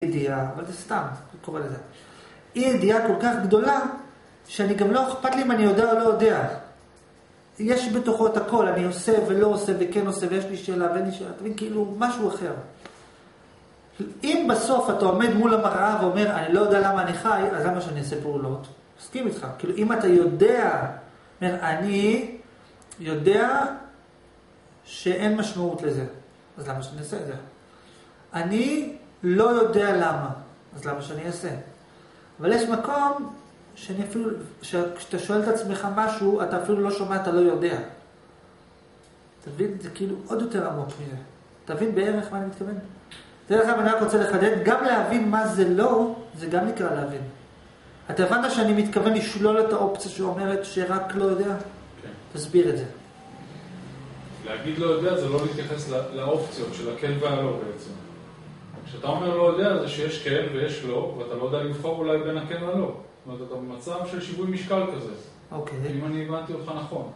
ידיעה, אבל זה סתם, זה קורא לזה. אי ידיעה כל כך גדולה, שאני גם לא אכפת לי אם אני יודע או לא יודע. יש בתוכו את הכל, אני עושה ולא עושה וכן עושה, ויש לי שאלה ואין לי שאלה, תבין, כאילו משהו אחר. אם בסוף אתה עומד מול המראה ואומר, אני לא יודע למה אני חי, אז למה שאני אעשה פעולות? מסכים איתך. כאילו, אם אתה יודע, אני יודע שאין משמעות לזה, אז למה שאני אעשה את זה? אני לא יודע למה, אז למה שאני אעשה? אבל יש מקום שאני אפילו, כשאתה שואל את עצמך משהו, אתה אפילו לא שומע, אתה לא יודע. תבין, זה כאילו עוד יותר עמוק מזה. תבין בערך מה אני מתכוון? דרך אגב, אני רק רוצה לחדד, גם להבין מה זה לא, זה גם נקרא להבין. אתה הבנת שאני מתכוון לשלול את האופציה שאומרת שרק לא יודע? כן. תסביר את זה. להגיד לא יודע זה לא להתייחס לאופציות של הכן והלא בעצם. כשאתה אומר לא יודע זה שיש כן ויש לא, ואתה לא יודע לבחור אולי בין הכן והלא. זאת אומרת, אתה במצב של שיווי משקל כזה. אוקיי. אם אני הבנתי אותך נכון.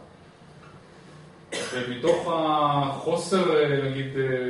ומתוך החוסר, נגיד,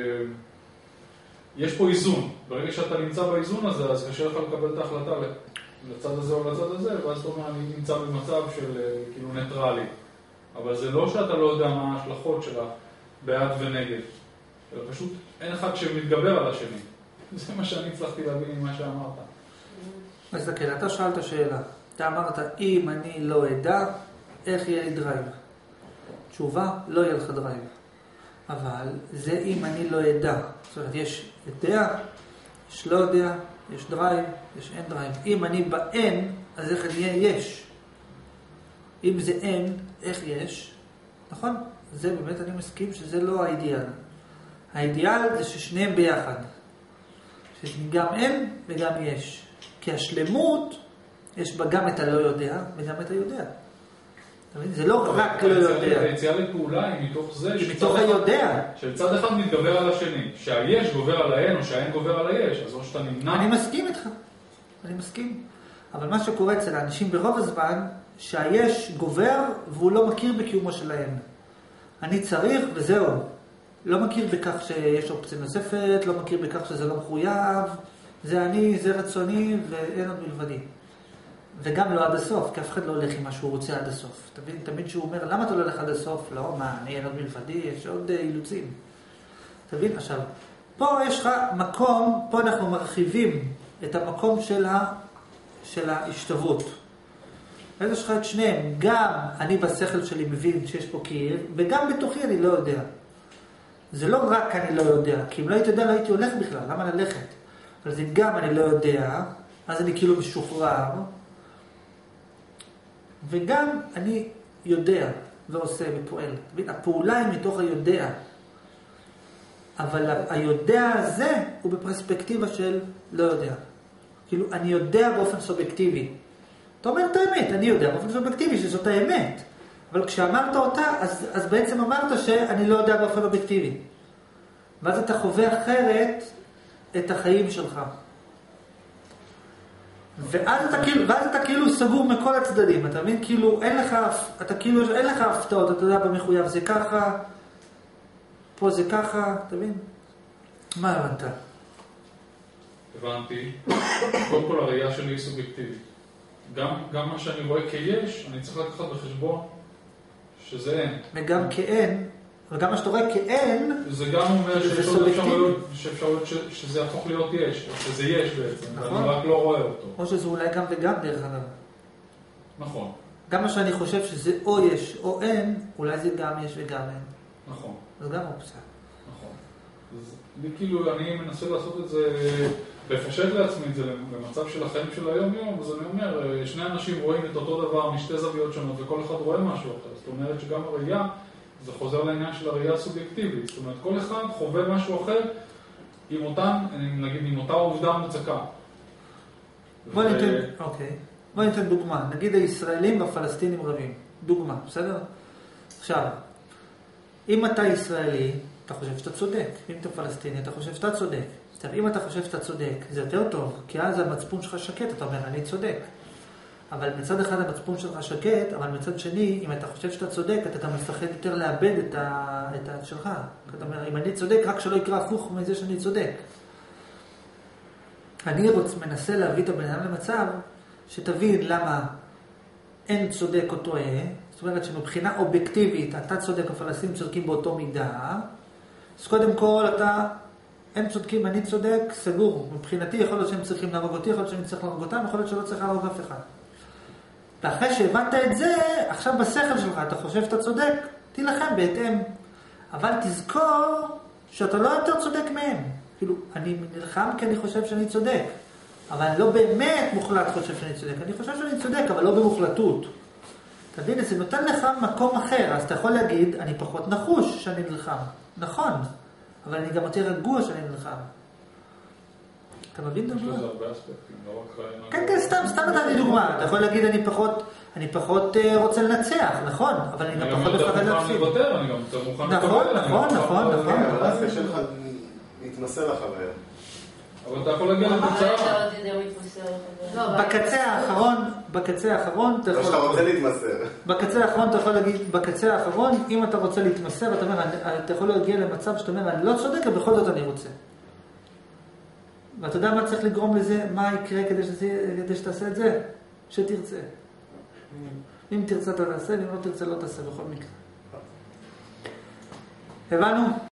יש פה איזון. ברגע שאתה נמצא באיזון הזה, אז קשה לך לקבל את ההחלטה לצד הזה או לצד הזה, ואז אתה אומר, אני נמצא במצב של כאילו ניטרלי. אבל זה לא שאתה לא יודע מה ההשלכות שלה בעד ונגד. אלא פשוט אין אחד שמתגבר על השני. זה מה שאני הצלחתי להבין ממה שאמרת. אז כן, אתה שאלת שאלה. אתה אמרת, אם אני לא אדע, איך יהיה לי דרייב? תשובה, לא יהיה לך דרייב. אבל זה אם אני לא אדע. זאת אומרת, יש יודע, יש לא יודע, יש דרייב, יש אין דרייב. אם אני באין, אז איך אני אהיה יש? אם זה אין, איך יש? נכון? זה באמת אני מסכים שזה לא האידיאל. האידיאל זה ששניהם ביחד. שגם אין וגם יש. כי השלמות, יש בה גם את הלא יודע וגם את היודע. זה לא רק לא יודע. היציאה לפעולה היא מתוך זה, מתוך היודע. שצד אחד מתגבר על השני. שהיש גובר על האין או שהאין גובר על היש, אז או שאתה נמנע. אני מסכים איתך. אני מסכים. אבל מה שקורה אצל האנשים ברוב הזמן, שהיש גובר והוא לא מכיר בקיומו של האין. אני צריך וזהו. לא מכיר בכך שיש אופציה נוספת, לא מכיר בכך שזה לא מחויב, זה אני, זה רצוני ואין עוד מלבדי. וגם לא עד הסוף, כי אף אחד לא הולך עם מה שהוא רוצה עד הסוף. תבין, תמיד שהוא אומר, למה אתה לא הולך עד הסוף? לא, מה, אני אין עוד מלבדי, יש עוד אילוצים. תבין, עכשיו, פה יש לך מקום, פה אנחנו מרחיבים את המקום של ההשתוות. אז יש לך את שניהם, גם אני בשכל שלי מבין שיש פה קיר, וגם בתוכי אני לא יודע. זה לא רק אני לא יודע, כי אם לא הייתי יודע, לא הייתי הולך בכלל, למה ללכת? אבל זה גם אני לא יודע, אז אני כאילו משוחרר, וגם אני יודע ועושה ופועל. הפעולה היא מתוך היודע, אבל היודע הזה הוא בפרספקטיבה של לא יודע. כאילו, אני יודע באופן סובייקטיבי. אתה אומר את האמת, אני יודע באופן סובייקטיבי שזאת האמת. אבל כשאמרת אותה, אז בעצם אמרת שאני לא יודע באופן אובייקטיבי. ואז אתה חווה אחרת את החיים שלך. ואז אתה כאילו סגור מכל הצדדים. אתה מבין? כאילו, אין לך הפתעות, אתה יודע במחויב, זה ככה, פה זה ככה, אתה מבין? מה הבנת? הבנתי. קודם כל הראייה שלי היא סובייקטיבית. גם מה שאני רואה כיש, אני צריך לקחת בחשבון שזה אין. וגם כאין, וגם מה שאתה רואה כאין, זה גם אומר שאפשרות שזה יהפוך להיות יש, שזה יש בעצם, ואני רק לא רואה אותו. או שזה אולי גם וגם דרך אגב. נכון. גם מה שאני חושב שזה או יש או אין, אולי זה גם יש וגם אין. נכון. זה גם אופציה. נכון. אז כאילו אני מנסה לעשות את זה, לפשט לעצמי את זה במצב של החיים של היום-יום, אז אני אומר, שני אנשים רואים את אותו דבר משתי זוויות שונות, וכל אחד רואה משהו אחר. זאת אומרת שגם הראייה, זה חוזר לעניין של הראייה הסובייקטיבית. זאת אומרת, כל אחד חווה משהו אחר עם אותה עובדה מוצקה. בוא ניתן דוגמה. נגיד הישראלים והפלסטינים רבים. דוגמה, בסדר? עכשיו, אם אתה ישראלי, אתה חושב שאתה צודק. אם אתה פלסטיני, אתה חושב שאתה צודק. עכשיו, אם אתה חושב שאתה צודק, זה יותר טוב, כי אז המצפון שלך שקט, אתה אומר, אני צודק. אבל מצד אחד המצפון שלך שקט, אבל מצד שני, אם אתה חושב שאתה צודק, אתה גם מפחד יותר לאבד את שלך. אתה אומר, אם אני צודק, רק שלא יקרה הפוך מזה שאני צודק. אני מנסה להביא את הבן אדם למצב שתבין למה אין צודק או טועה, זאת אומרת שמבחינה אובייקטיבית אתה צודק, הפלסטינים צודקים באותו מידה, אז קודם כל הם צודקים, אני צודק, סגור. מבחינתי יכול להיות שהם צריכים להרוג אותי, יכול להיות שאני צריך להרוג אותם, יכול להיות שלא צריך להרוג אף אחד. ואחרי שהבנת את זה, עכשיו בשכל שלך אתה חושב שאתה צודק, תילחם בהתאם. אבל תזכור שאתה לא יותר צודק מהם. כאילו, אני נלחם כי אני חושב שאני צודק. אבל אני לא באמת מוחלט חושב שאני צודק. אני חושב שאני צודק, אבל לא במוחלטות. תבין, זה נותן לך מקום אחר. אז אתה יכול להגיד, אני פחות נחוש שאני נלחם. נכון. אבל אני גם יותר רגוע שאני נלחם. אתה מבין דבר? יש לזה הרבה אספקטים, לא רק... כן, כן, סתם נתן לי דוגמה. אתה יכול להגיד, אני פחות רוצה לנצח, נכון? אבל אני גם פחות מפחד להפסיד. אני גם יותר מוכן נכון. אבל אז קשה לך להתמסר לחבר. אבל אתה יכול להגיע לתוצאה. בקצה האחרון, לא שאתה רוצה להתמסר. בקצה האחרון, אם אתה רוצה להתמסר, אתה יכול להגיע למצב שאתה אומר, אני לא צודק, ובכל זאת אני רוצה. ואתה יודע מה צריך לגרום לזה? מה יקרה כדי שתעשה את זה? שתרצה. אם תרצה אתה תעשה, ואם לא תרצה לא תעשה בכל מקרה. הבנו?